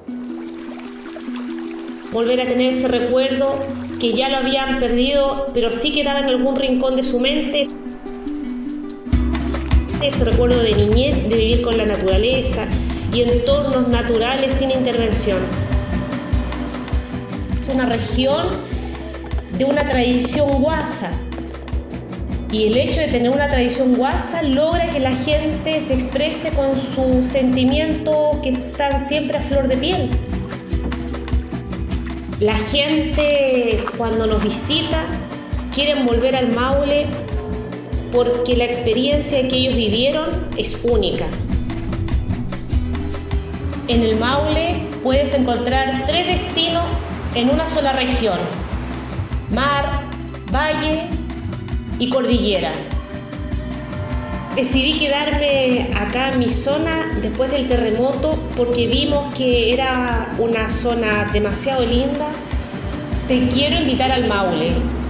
Volver a tener ese recuerdo que ya lo habían perdido, pero sí quedaba en algún rincón de su mente. Ese recuerdo de niñez, de vivir con la naturaleza y entornos naturales sin intervención. Es una región de una tradición guasa, y el hecho de tener una tradición guasa logra que la gente se exprese con sus sentimientos que están siempre a flor de piel. La gente, cuando nos visita, quieren volver al Maule porque la experiencia que ellos vivieron es única. En el Maule puedes encontrar 3 destinos en una sola región: mar, valle y cordillera. Decidí quedarme acá en mi zona después del terremoto porque vimos que era una zona demasiado linda. Te quiero invitar al Maule.